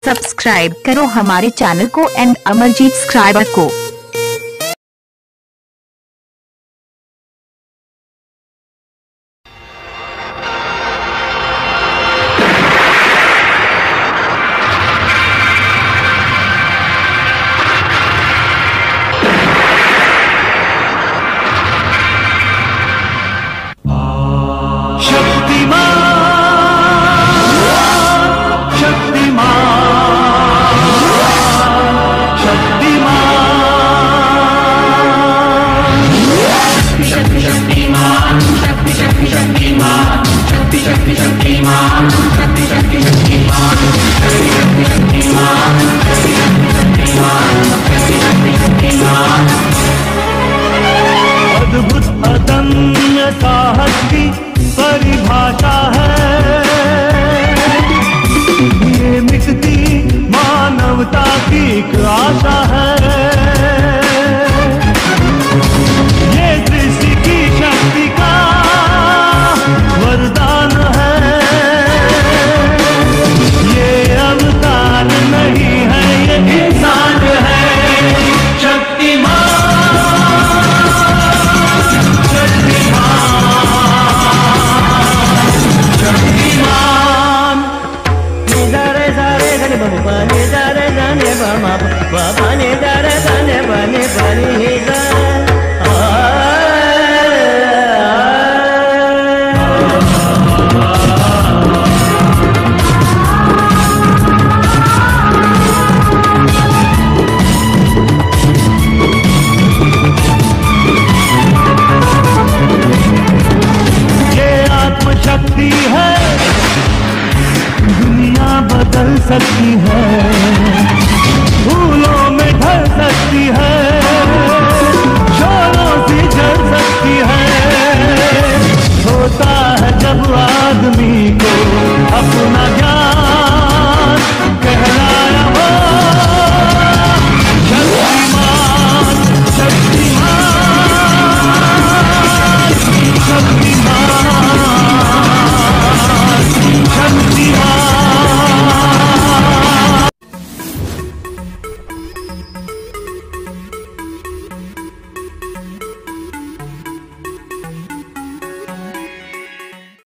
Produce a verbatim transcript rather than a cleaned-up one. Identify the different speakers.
Speaker 1: Subscribe करो हमारे channel को एंड अमरजीत सब्सक्राइबर को।
Speaker 2: अद्भुत अदम्य साहस की परिभाषा है ये, मिटती मानवता की एक आशा है। ये सृष्टि की शक्ति का वरदान है, ये अवतार नहीं है, ये इंसान है। शक्तिमान शक्ति है, दुनिया बदल सकती है, फूलों में ढल सकती है, शोरों से जल सकती है। होता है जब आदमी को अपना